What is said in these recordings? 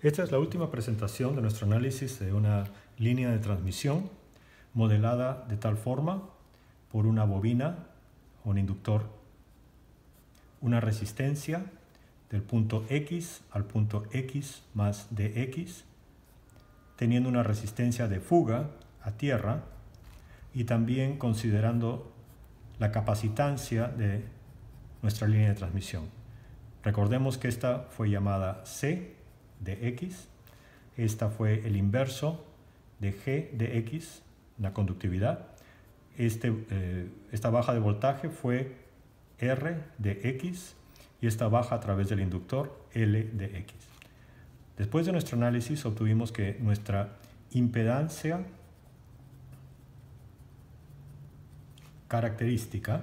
Esta es la última presentación de nuestro análisis de una línea de transmisión modelada de tal forma por una bobina o un inductor, una resistencia del punto X al punto X más dx, teniendo una resistencia de fuga a tierra y también considerando la capacitancia de nuestra línea de transmisión. Recordemos que esta fue llamada C de X, esta fue el inverso de G de X, la conductividad. Esta baja de voltaje fue R de X y esta baja a través del inductor L de X. Después de nuestro análisis obtuvimos que nuestra impedancia característica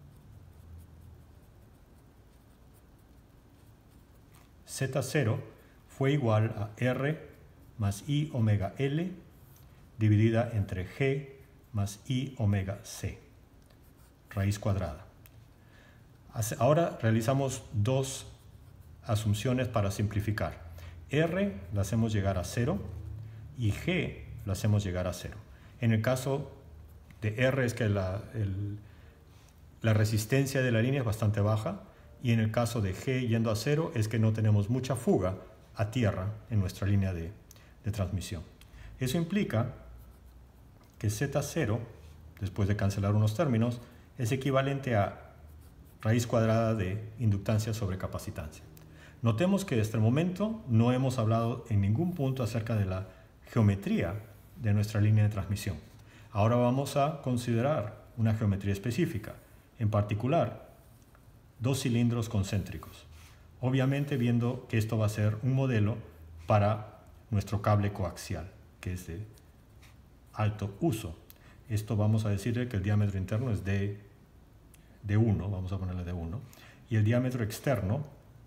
Z0 fue igual a R más I omega L dividida entre G más I omega C, raíz cuadrada. Ahora realizamos dos asunciones para simplificar. R la hacemos llegar a 0 y G la hacemos llegar a 0. En el caso de R es que la resistencia de la línea es bastante baja, y en el caso de G yendo a 0 es que no tenemos mucha fuga a tierra en nuestra línea de transmisión. Eso implica que Z0, después de cancelar unos términos, es equivalente a raíz cuadrada de inductancia sobre capacitancia. Notemos que hasta el momento no hemos hablado en ningún punto acerca de la geometría de nuestra línea de transmisión. Ahora vamos a considerar una geometría específica, en particular dos cilindros concéntricos. Obviamente viendo que esto va a ser un modelo para nuestro cable coaxial, que es de alto uso. Esto vamos a decirle que el diámetro interno es de 1, vamos a ponerle de 1, y el diámetro externo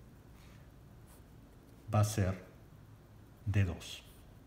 va a ser de 2.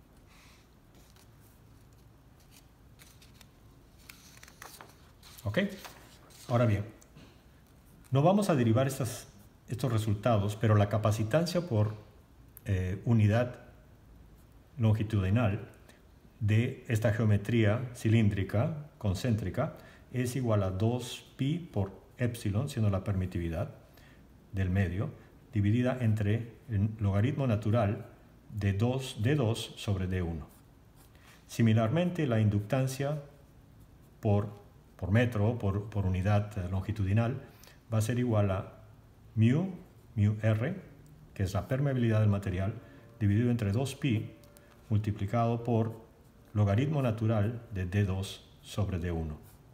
¿Ok? Ahora bien, no vamos a derivar estos resultados, pero la capacitancia por unidad longitudinal de esta geometría cilíndrica concéntrica es igual a 2pi por epsilon, siendo la permitividad del medio, dividida entre el logaritmo natural de 2 d2 sobre d1. Similarmente, la inductancia por metro, por unidad longitudinal, va a ser igual a mu r, que es la permeabilidad del material, dividido entre 2pi multiplicado por logaritmo natural de d2 sobre d1.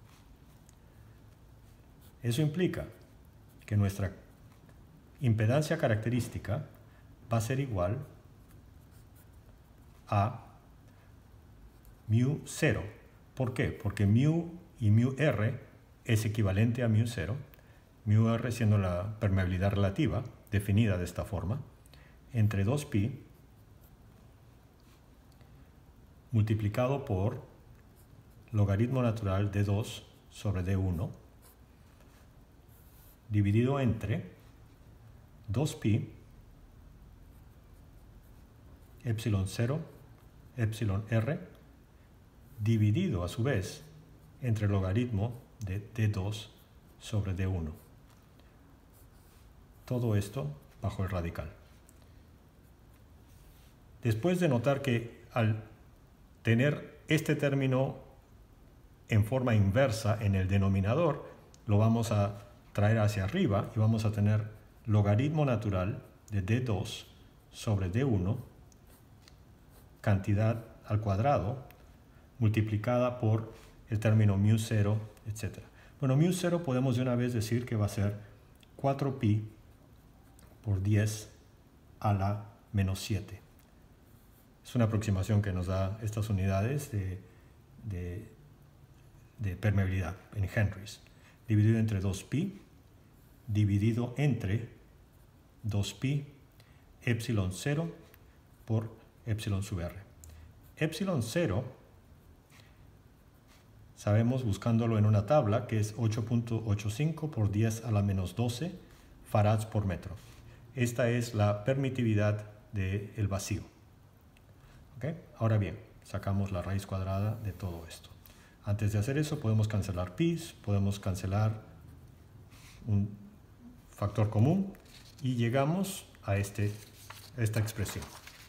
Eso implica que nuestra impedancia característica va a ser igual a mu0. ¿Por qué? Porque mu y mu r es equivalente a mu0, mu r siendo la permeabilidad relativa, definida de esta forma, entre 2pi multiplicado por logaritmo natural de 2 sobre d1 dividido entre 2pi epsilon 0 epsilon r dividido a su vez entre el logaritmo de d2 sobre d1. Todo esto bajo el radical. Después de notar que al tener este término en forma inversa en el denominador, lo vamos a traer hacia arriba y vamos a tener logaritmo natural de d2 sobre d1, cantidad al cuadrado, multiplicada por el término mu0, etc. Bueno, mu0 podemos de una vez decir que va a ser 4pi por 10 a la menos 7. Es una aproximación que nos da estas unidades de permeabilidad en henries, dividido entre 2pi, dividido entre 2pi epsilon 0 por epsilon sub r. Epsilon 0, sabemos buscándolo en una tabla, que es 8.85 por 10 a la menos 12 farads por metro. Esta es la permitividad del vacío. ¿Okay? Ahora bien, sacamos la raíz cuadrada de todo esto. Antes de hacer eso podemos cancelar pis, podemos cancelar un factor común y llegamos a esta expresión.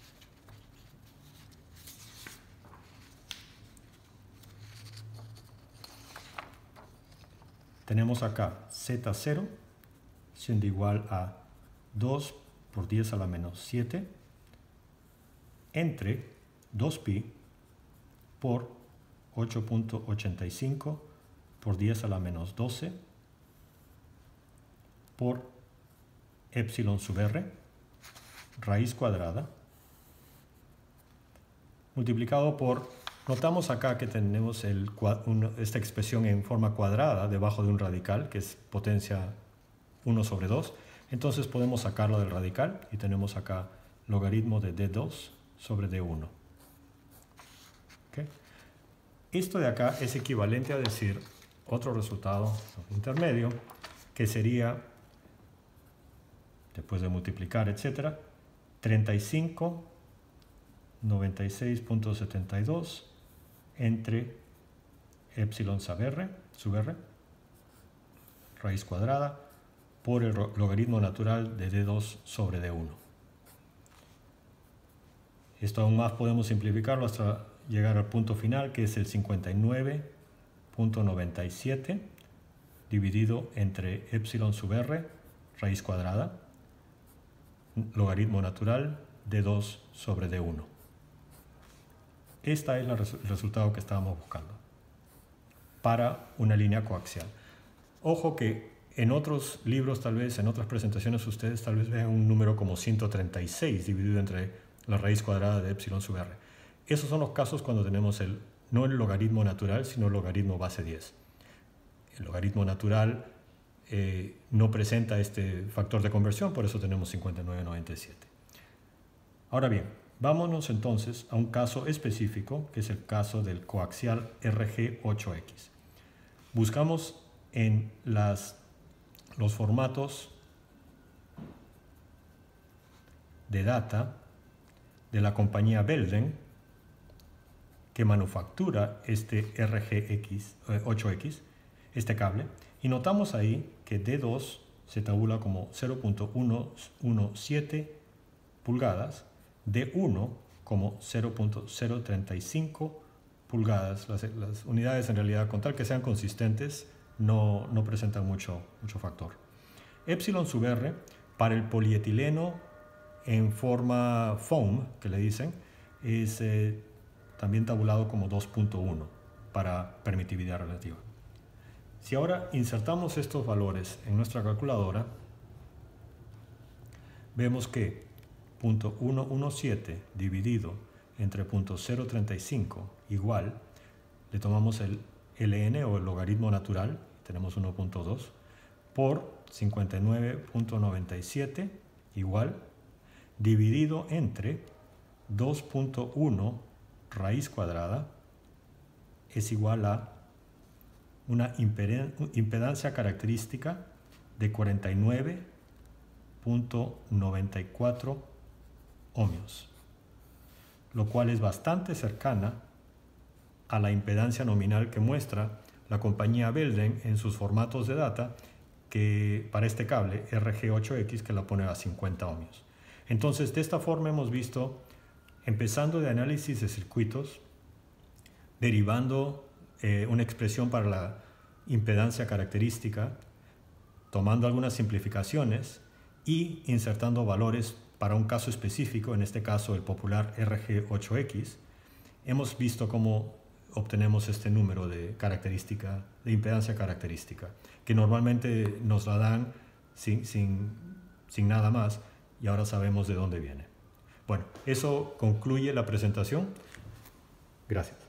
Tenemos acá Z0 siendo igual a 2 por 10 a la menos 7 entre 2pi por 8.85 por 10 a la menos 12 por epsilon sub r raíz cuadrada multiplicado por, notamos acá que tenemos esta expresión en forma cuadrada debajo de un radical que es potencia 1 sobre 2, entonces podemos sacarlo del radical y tenemos acá logaritmo de d2 sobre d1. ¿Okay? Esto de acá es equivalente a decir otro resultado intermedio que sería, después de multiplicar, etcétera, 35 96.72 entre epsilon sub r, raíz cuadrada, por el logaritmo natural de d2 sobre d1. Esto aún más podemos simplificarlo hasta llegar al punto final, que es el 59.97 dividido entre epsilon sub r, raíz cuadrada, logaritmo natural de 2 sobre d1. Este es el resultado que estábamos buscando para una línea coaxial. Ojo que en otros libros, tal vez en otras presentaciones, ustedes tal vez vean un número como 136 dividido entre la raíz cuadrada de epsilon sub r. Esos son los casos cuando tenemos no el logaritmo natural, sino el logaritmo base 10. El logaritmo natural no presenta este factor de conversión, por eso tenemos 59.97. Ahora bien, vámonos entonces a un caso específico, que es el caso del coaxial RG8X. Buscamos en los formatos de data de la compañía Belden, que manufactura este RG8X, este cable, y notamos ahí que D2 se tabula como 0.117 pulgadas, D1 como 0.035 pulgadas. Las unidades en realidad, con tal que sean consistentes, no presentan mucho factor. Epsilon sub r para el polietileno en forma foam, que le dicen, es también tabulado como 2.1 para permitividad relativa. Si ahora insertamos estos valores en nuestra calculadora, vemos que 0.117 dividido entre 0.035 igual, le tomamos el ln o el logaritmo natural, tenemos 1.2, por 59.97 igual, dividido entre 2.1 raíz cuadrada es igual a una impedancia característica de 49.94 ohmios, lo cual es bastante cercana a la impedancia nominal que muestra la compañía Belden en sus formatos de data, que para este cable RG8X, que la pone a 50 ohmios. Entonces, de esta forma hemos visto, empezando de análisis de circuitos, derivando una expresión para la impedancia característica, tomando algunas simplificaciones y insertando valores para un caso específico, en este caso el popular RG8X, hemos visto cómo obtenemos este número de impedancia característica, que normalmente nos la dan sin nada más, y ahora sabemos de dónde viene. Bueno, eso concluye la presentación. Gracias.